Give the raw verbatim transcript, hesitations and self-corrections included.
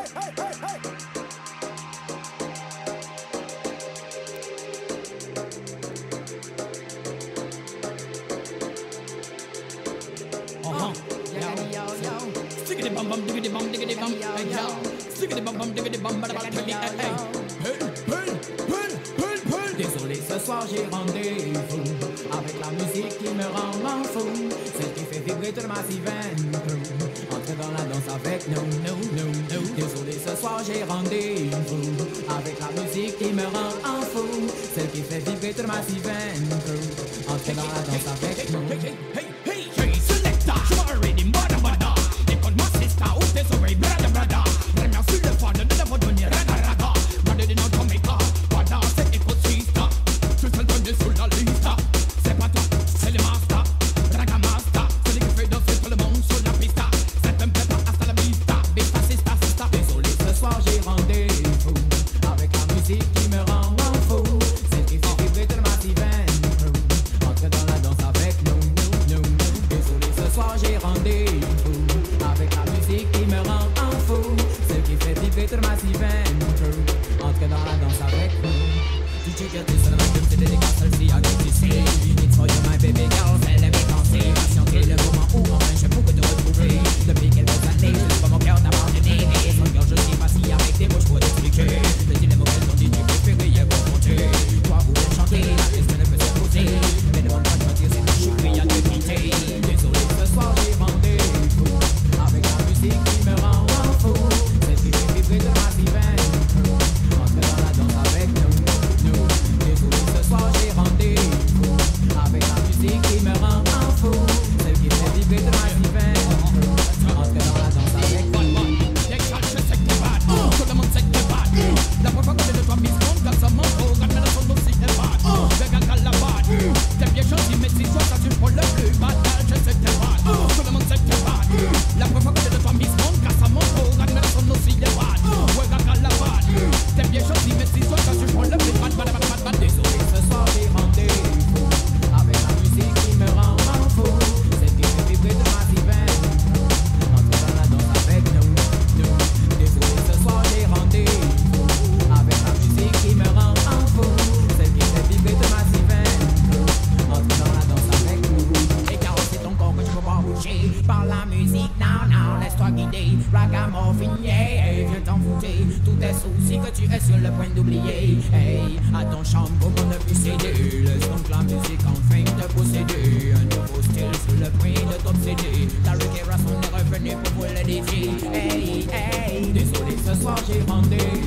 Stickity bum bum diggity bum diggity bum, hey yo. Stickity bum bum diggity bum, bada bada hey hey. Pull pull pull pull pull. Désolé, ce soir j'ai rendez-vous avec la musique qui me rend fou, celle qui fait vibrer toute ma veine. Entre dans la danse avec nous, nous, nous, nous. Désolé, ce soir j'ai rendez-vous avec la musique qui me rend fou, celle qui fait vibrer toute ma veine. Entre dans la danse avec nous. Hey hey hey hey, selecta, je m'en ready, bada bada. Désolé, brada brada. Première sur le fond, ne devo venir raga raga. Mande di non tomica, guarda c'est ecosista. Tu sei donné sur la lista. C'est pas toi, c'est le master. Raga master, celui qui fait danser tout le monde sur la pista. C'est un peu pas hasta la vista. Vista, sista, sista. Désolé, ce soir j'ai rendez-vous avec la musique qui me rend fou, celle qui fait vibrer toute ma veine. Entre dans la danse avec nous, nous, nous, nous. Désolé, ce soir j'ai rendez-vous avec la musique qui me rend fou, celle qui fait vibrer toute ma veine. Entre dans la danse avec nous. D J get this and I can see the nigga celle-ci a détissé. It's for you my baby girl, fais les danser. Patienter le moment où enfin je pourrais te retrouver. Depuis quelques années, je sais pas mon cœur t'abandonner. Et son cœur je sais pas si avec des mots je pourrais t'expliquer. Mais il est mauvais ton D J préféré est bon compter. Toi où viens chanter, la question ne peut se poser. Mais ne demande pas de me dire c'est que je suis pris à te quitter. Désolé, ce soir j'ai rendez-vous avec la musique qui me rend fou, celle qui fait vibrer de ma veine. Entre dans la danse avec nous, nous. Désolé, ce soir j'ai rendez-vous avec la musique qui me rend fou, celle qui fait vibrer de ma veine. Entre dans la danse avec nous. Je sais que t'es bad, tout le monde sait que t'es bad. La première fois que de toi mise compte, quand ça monte, regarde la son aussi est bad. Regarde la bad, t'es bien gentil, mais si toi ça tu prends le plus bad. Je sais que t'es bad, tout le monde sait que t'es bad. La première fois que de toi mise compte, quand ça monte, regarde la son aussi est bad. Regarde la bad, t'es bien gentil, mais si toi ça tu prends le plus bad. Bad, bad, bad, bad. Désolé, ce soir j'ai rendez-vous avec la musique qui me rend fou, celle qui fait vibrer de ma veine. Entre dans la danse avec nous, nous. Désolé, ce soir j'ai rendez-vous avec la musique qui me rend fou, celle qui fait vibrer de ma veine. Entre dans la danse avec nous. Et car c'est ton corps que je peux pas bouger par la musique, non, non, laisse-toi guider. Ragamuffin, yeah, viens t'en foutre tous tes soucis que tu es sur le point d'oublier. Hey, à ton chambre pour ne plus céder. Laisse donc la musique enfin te posséder. Un nouveau style sur le point de t'obséder. Ta reggae son est revenu pour vous le défier. Hey, hey, désolé, ce soir j'ai rendez-vous